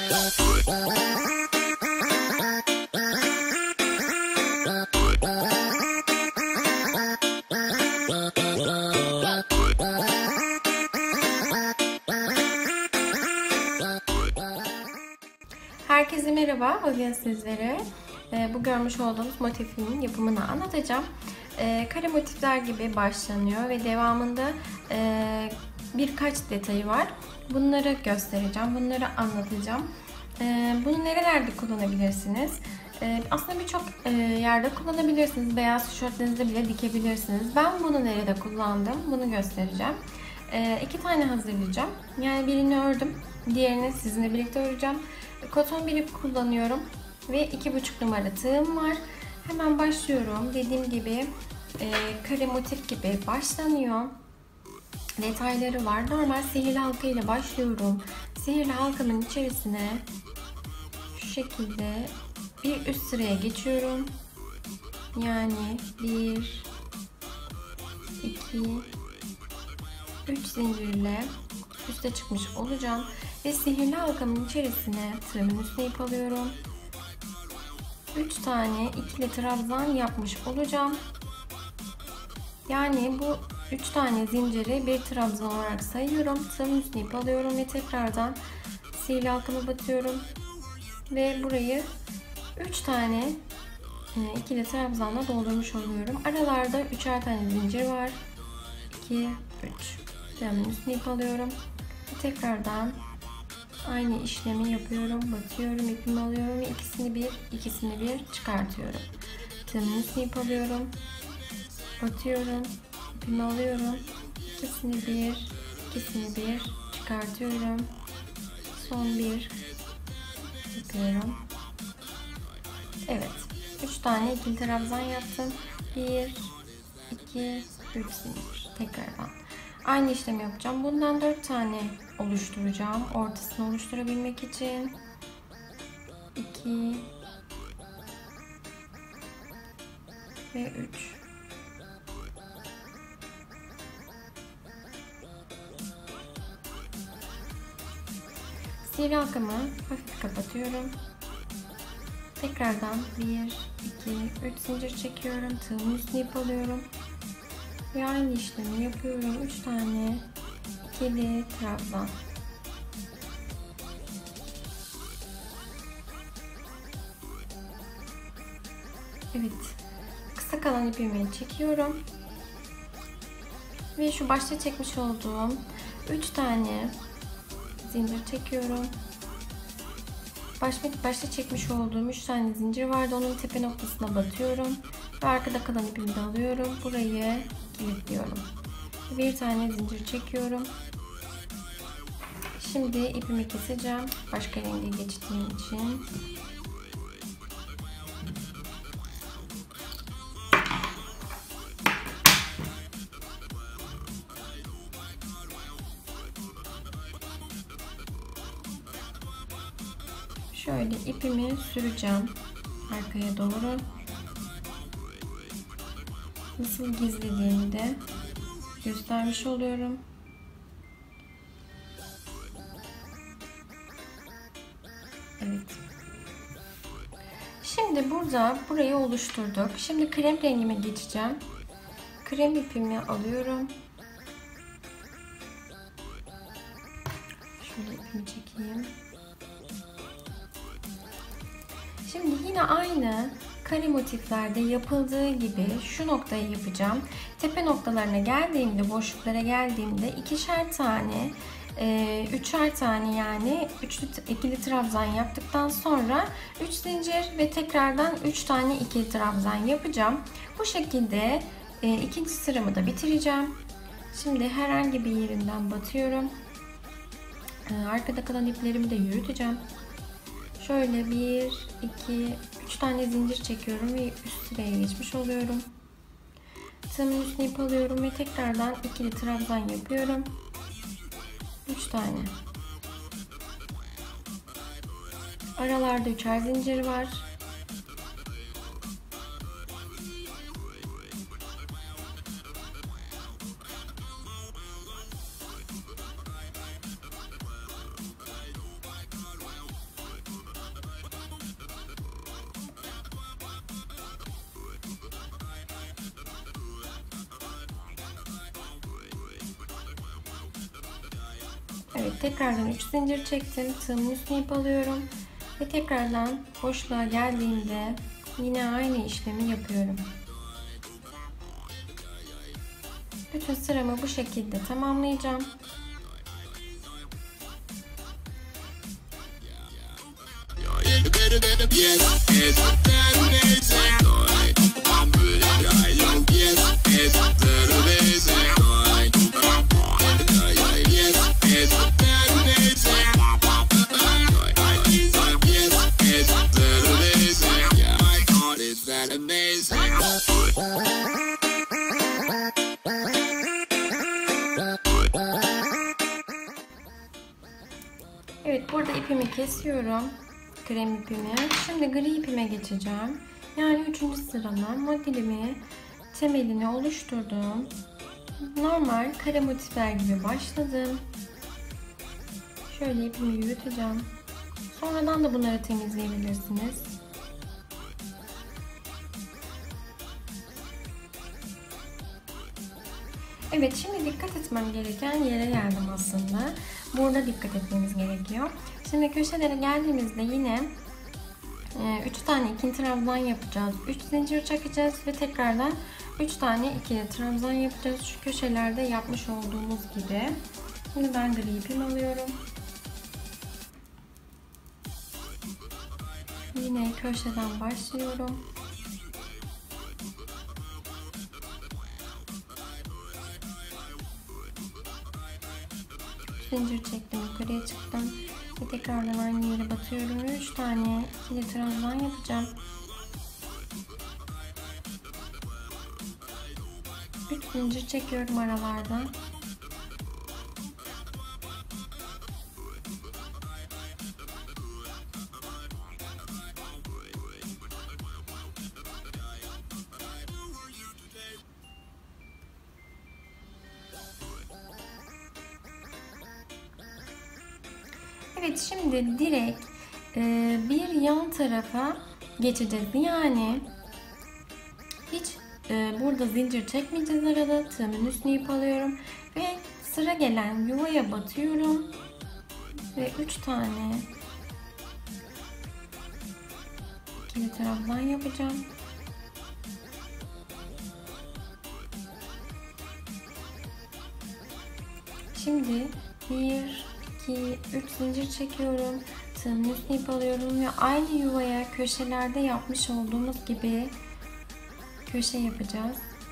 Herkese merhaba. Bugün sizlere bu görmüş olduğunuz motifimin yapımını anlatacağım. Kare motifler gibi başlanıyor ve devamında birkaç detayı var. Bunları göstereceğim, bunları anlatacağım. Bunu nerelerde kullanabilirsiniz? Aslında birçok yerde kullanabilirsiniz. Beyaz tişörtlerinizde bile dikebilirsiniz. Ben bunu nerede kullandım? Bunu göstereceğim. 2 tane hazırlayacağım. Yani birini ördüm, diğerini sizinle birlikte öreceğim. Koton bir ip kullanıyorum ve 2,5 numara tığım var. Hemen başlıyorum. Dediğim gibi kare motif gibi başlanıyor. Detayları var. Normal sihirli halka ile başlıyorum. Sihirli halkamın içerisine şu şekilde bir üst sıraya geçiyorum. Yani 1, 2, 3 zincirle üste çıkmış olacağım. Ve sihirli halkamın içerisine tığımın üstüne ip alıyorum. 3 tane ikili trabzan yapmış olacağım. Yani bu 3 tane zinciri bir trabzan olarak sayıyorum. Tığımın üstüne ip alıyorum ve tekrardan sihirli halkama batıyorum. Ve burayı 3 tane ikili trabzanla doldurmuş oluyorum. Aralarda 3'er tane zincir var. 2, 3. Tığımın üstüne ip alıyorum. Ve tekrardan aynı işlemi yapıyorum. Batıyorum, ipimi alıyorum ve ikisini bir çıkartıyorum. Tığımın üstüne ip alıyorum. Batıyorum, ipimi alıyorum. İkisini bir çıkartıyorum. Son bir yapıyorum. Evet. 3 tane ikili trabzan yaptım. 1, 2, 3 zincir. Tekrardan aynı işlemi yapacağım. Bundan 4 tane oluşturacağım. Ortasını oluşturabilmek için. 2 ve 3. Sihirli halkamı hafif kapatıyorum. Tekrardan 1, 2, 3 zincir çekiyorum. Tığımın üstüne ip alıyorum. Ve aynı işlemi yapıyorum. 3 tane ikili trabzan. Evet. Kısa kalan ipimi çekiyorum. Ve şu başta çekmiş olduğum 3 tane zincir çekiyorum. Başta çekmiş olduğum 3 tane zincir vardı. Onun tepe noktasına batıyorum. Ve arkada kalan ipimi de alıyorum. Burayı kilitliyorum. Bir tane zincir çekiyorum. Şimdi ipimi keseceğim. Başka renge geçtiğim için. Şöyle ipimi süreceğim arkaya doğru. Nasıl gizlediğimi de göstermiş oluyorum. Evet. Şimdi burayı oluşturduk. Şimdi krem rengime geçeceğim. Krem ipimi alıyorum. Şöyle ipimi çekeyim. Şimdi yine aynı kare motiflerde yapıldığı gibi şu noktayı yapacağım. Tepe noktalarına geldiğimde, boşluklara geldiğimde ikişer tane, üçer tane yani ikili trabzan yaptıktan sonra 3 zincir ve tekrardan 3 tane ikili trabzan yapacağım. Bu şekilde ikinci sıramı da bitireceğim. Şimdi herhangi bir yerinden batıyorum. Arkada kalan iplerimi de yürüteceğim. Şöyle 1, 2, 3 tane zincir çekiyorum ve üst sıraya geçmiş oluyorum. Tığımın üstüne ip alıyorum ve tekrardan ikili trabzan yapıyorum. 3 tane. Aralarda 3'er zincir var. tekrardan 3 zincir çektim. Tığımın üstüne ip alıyorum ve tekrardan boşluğa geldiğimde yine aynı işlemi yapıyorum. Bütün sıramı bu şekilde tamamlayacağım. Evet, burada ipimi kesiyorum. Krem ipimi. Şimdi gri ipime geçeceğim. Yani 3. sırada modelimi, temelini oluşturdum. Normal kare motifler gibi başladım. Şöyle ipimi yürüteceğim. Sonradan da bunları temizleyebilirsiniz. Evet, şimdi dikkat etmem gereken yere geldim aslında. Burada dikkat etmemiz gerekiyor. Şimdi köşelere geldiğimizde yine 3 tane ikili trabzan yapacağız. 3 zincir çekeceğiz ve tekrardan 3 tane ikili trabzan yapacağız. Şu köşelerde yapmış olduğumuz gibi. Şimdi ben gri ipimi alıyorum. Yine köşeden başlıyorum. Zincir çektim, yukarıya çıktım ve tekrardan aynı yere batıyorum. 3 tane ikili trabzan yapacağım. 3 zincir çekiyorum aralarda. Evet, şimdi direkt bir yan tarafa geçeceğiz. Yani hiç burada zincir çekmeyeceğiz arada. Tığımın üstüne ip alıyorum ve sıra gelen yuvaya batıyorum ve 3 tane ikili trabzan yapacağım. Şimdi 1, 2, 3 zincir çekiyorum. Tığımın üstüne ip alıyorum ve aynı yuvaya köşelerde yapmış olduğumuz gibi köşe yapacağız.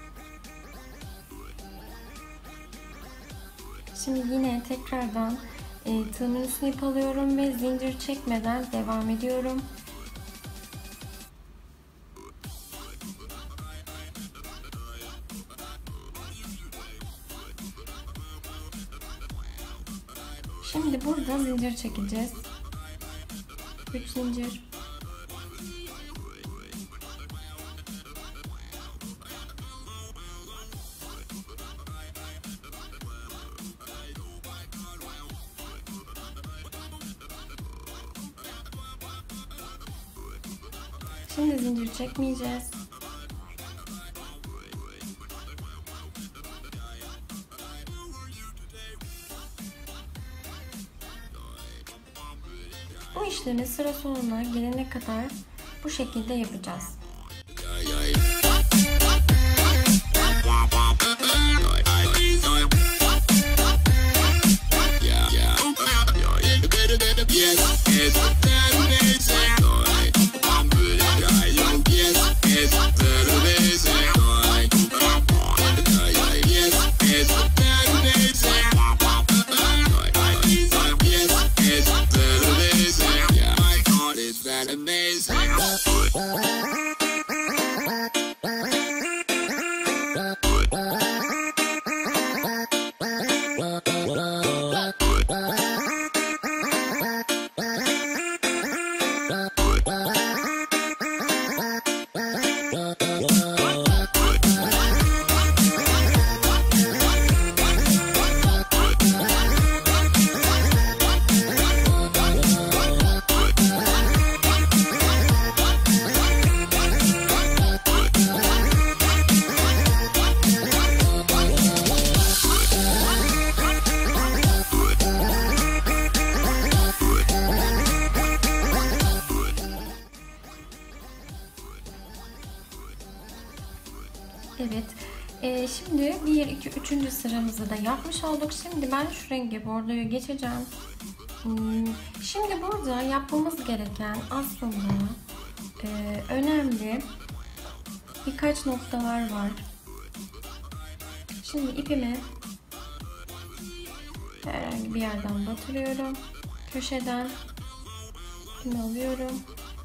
Şimdi yine tekrardan tığımın üstüne ip alıyorum ve zincir çekmeden devam ediyorum. Şimdi burada zincir çekeceğiz. 3 zincir. Şimdi zincir çekmeyeceğiz. Bu işlemi sıra sonuna gelene kadar bu şekilde yapacağız. Şimdi 1, 2, 3. sıramızı da yapmış olduk. Şimdi ben şu rengi bordoya geçeceğim. Şimdi burada yapmamız gereken aslında önemli birkaç noktalar var. Şimdi ipimi herhangi bir yerden batırıyorum. Köşeden ipimi alıyorum.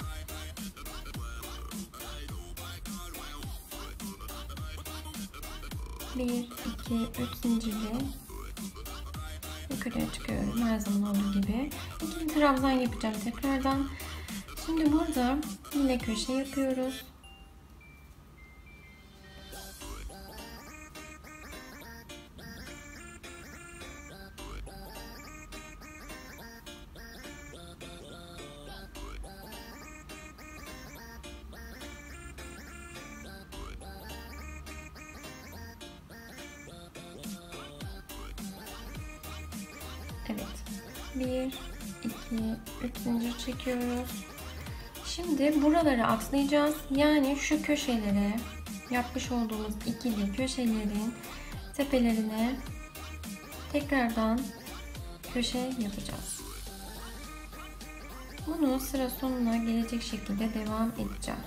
Bir, iki, üç zincirli yukarıya çıkıyorum her zaman olduğu gibi. İkili trabzan yapacağım tekrardan. Şimdi burada yine köşe yapıyoruz. Evet. 1, 2, 3 zincir çekiyoruz. Şimdi buraları atlayacağız. Yani şu köşelere, yapmış olduğumuz ikili köşelerin tepelerine tekrardan köşe yapacağız. Bunu sıra sonuna gelecek şekilde devam edeceğim.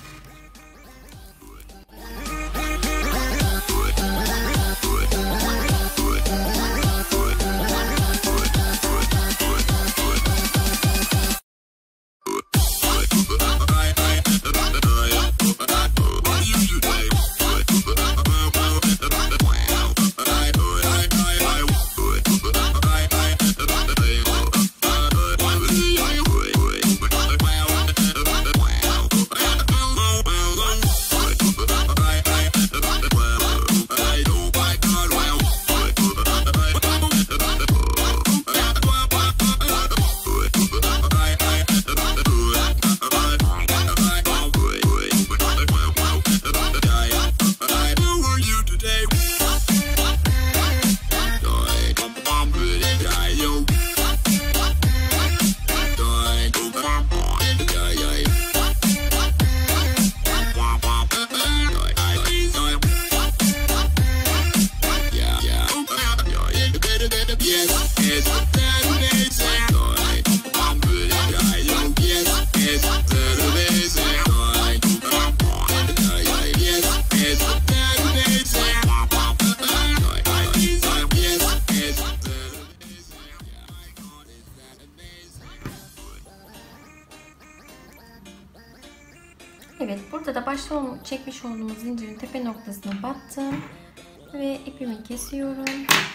Evet, burada da başta çekmiş olduğumuz zincirin tepe noktasına battım ve ipimi kesiyorum.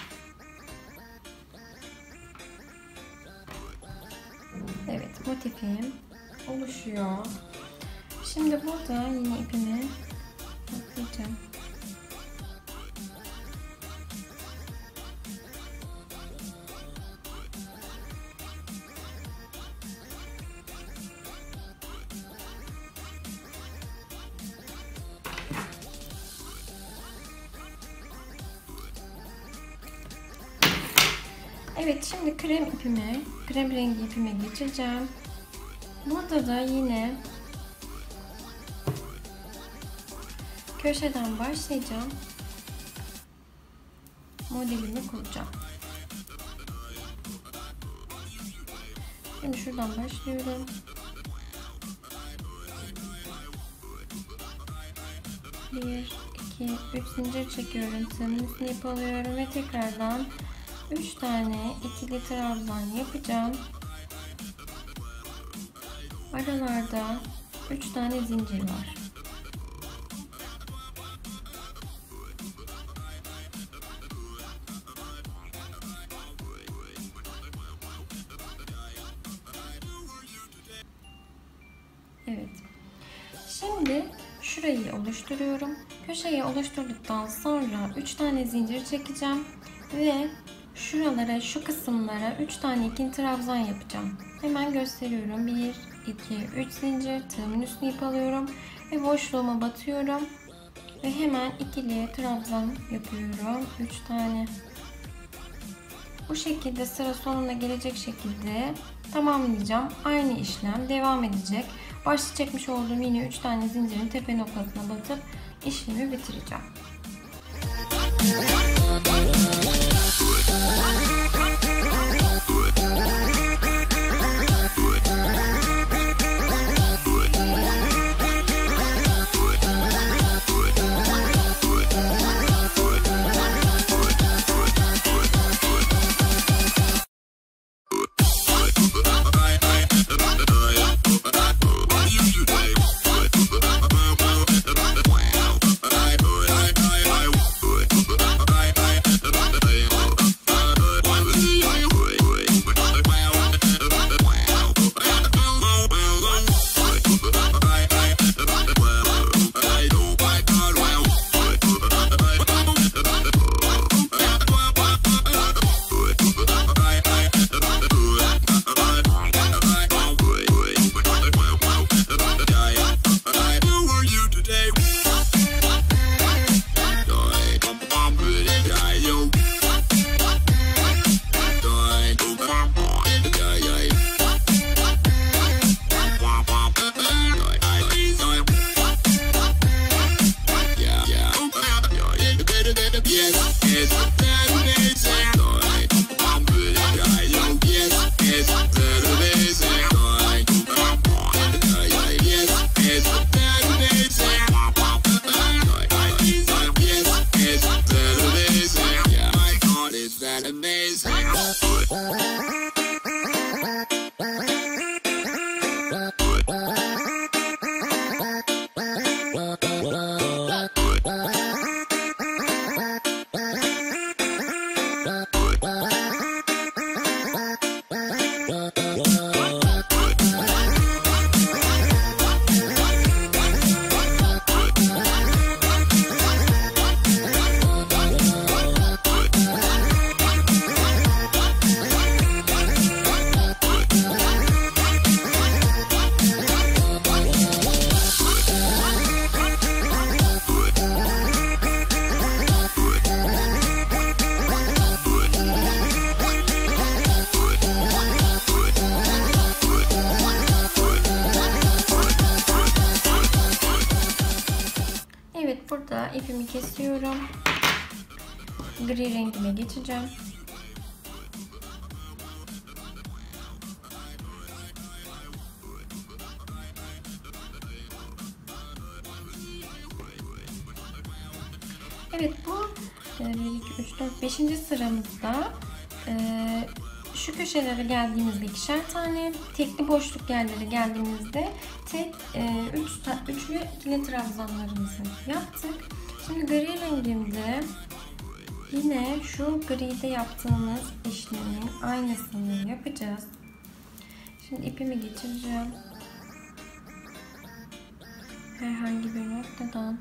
Evet, motifim oluşuyor. Şimdi burada yine ipimi atlayacağım. Evet, şimdi krem rengi ipime geçeceğim. Burada da yine köşeden başlayacağım. Modelimi kuracağım. Şimdi şuradan başlıyorum. Bir, iki, üç zincir çekiyorum. Tığımın üstüne ip alıyorum ve tekrardan 3 tane ikili trabzan yapacağım. Aralarda 3 tane zincir var. Evet. Şimdi şurayı oluşturuyorum. Köşeyi oluşturduktan sonra 3 tane zincir çekeceğim ve şuralara, şu kısımlara 3 tane ikili trabzan yapacağım. Hemen gösteriyorum. 1, 2, 3 zincir, tığımın üstüne ip alıyorum ve boşluğuma batıyorum ve hemen ikili trabzan yapıyorum. 3 tane. Bu şekilde sıra sonuna gelecek şekilde tamamlayacağım. Aynı işlem devam edecek. Başta çekmiş olduğum yine 3 tane zincirin tepe noktasına batıp işlemi bitireceğim. Burada ipimi kesiyorum. Gri rengime geçeceğim. Evet, bu 1, 2, 3, 4, 5. sıramızda şu köşelere geldiğimizde ikişer tane, tekli boşluk yerlere geldiğimizde tek üçlü ikili trabzanlarımızı yaptık. Şimdi gri rengimde yine şu gride yaptığımız işlemin aynısını yapacağız. Şimdi ipimi geçireceğim. Herhangi bir noktadan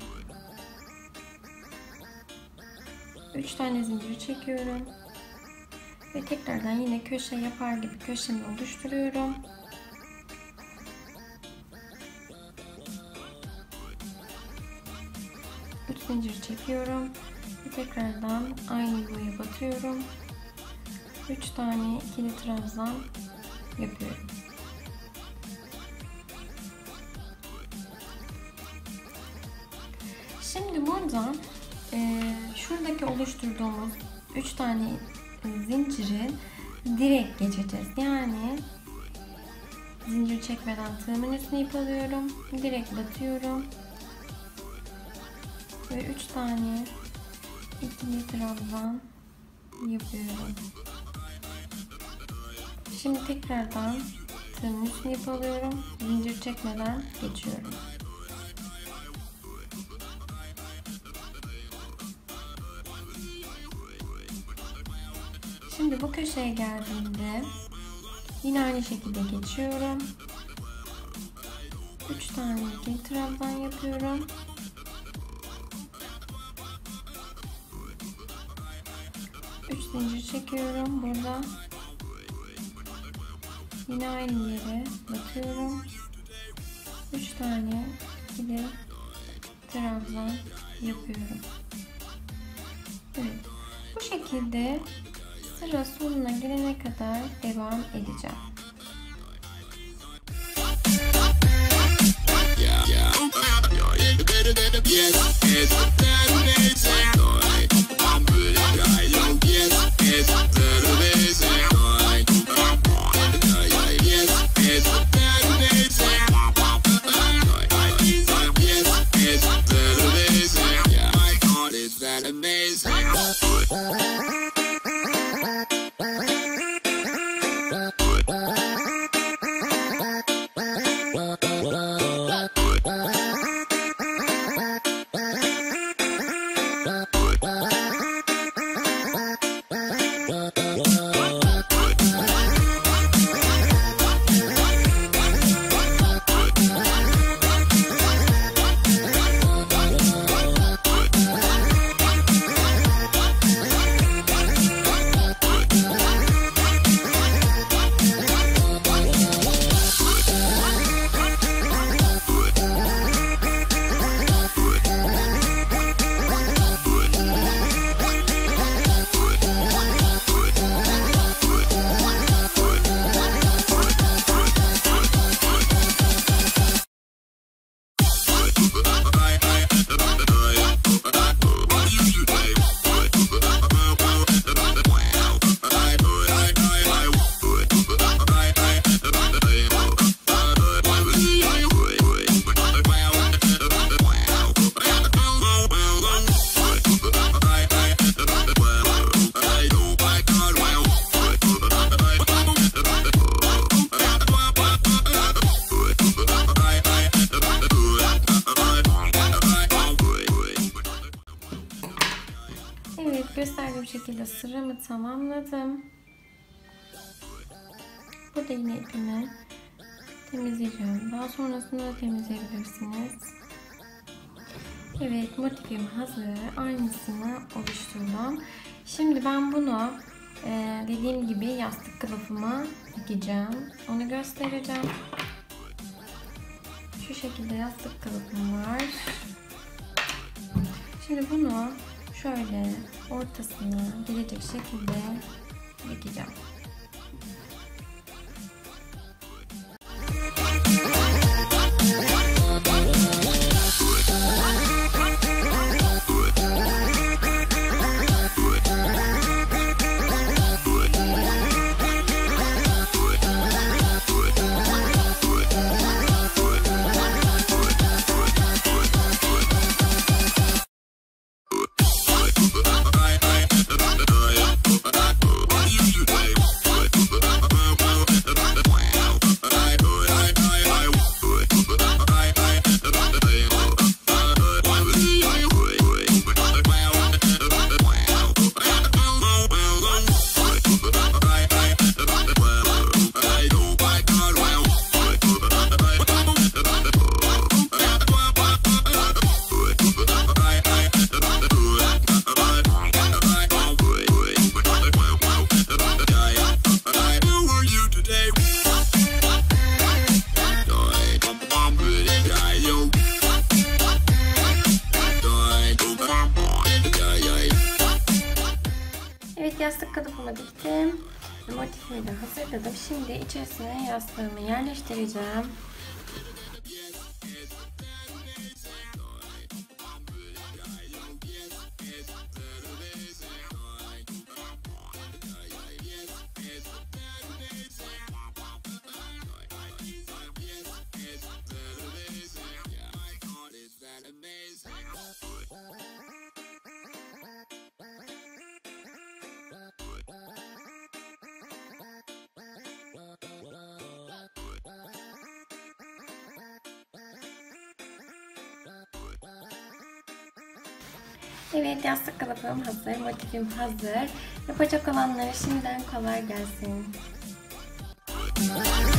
3 tane zincir çekiyorum. Ve tekrardan yine köşe yapar gibi köşemi oluşturuyorum. Üç zincir çekiyorum. Ve tekrardan aynı yuvaya batıyorum. 3 tane ikili trabzan yapıyorum. Şimdi buradan şuradaki oluşturduğumuz 3 tane zinciri direkt geçeceğiz. Yani zincir çekmeden tığımın üstüne ip alıyorum. Direkt batıyorum. Ve 3 tane ikili trabzan yapıyorum. Şimdi tekrardan tığımın üstüne ip alıyorum. Zincir çekmeden geçiyorum. Şimdi bu köşeye geldiğimde yine aynı şekilde geçiyorum. 3 tane ikili trabzan yapıyorum. Üç zincir çekiyorum burada. Yine aynı yere batıyorum. 3 tane ikili trabzan yapıyorum. Evet. Bu şekilde sıra sonuna gelene kadar devam edeceğim. şekilde sıramı tamamladım. Burada yine ipimi temizleyeceğim. Daha sonrasında da temizleyebilirsiniz. Evet, motifim hazır. Aynısını oluşturdum. Şimdi ben bunu dediğim gibi yastık kılıfıma dikeceğim. Onu göstereceğim. Şu şekilde yastık kılıfım var. Şimdi bunu şöyle ortasına gelecek şekilde dikeceğim. Evet, yastık kılıfımı diktim. Motifimi de hazırladım. Şimdi içerisine yastığımı yerleştireceğim. Evet, yastık kılıfım hazır, motifim hazır. Yapacak olanlara şimdiden kolay gelsin.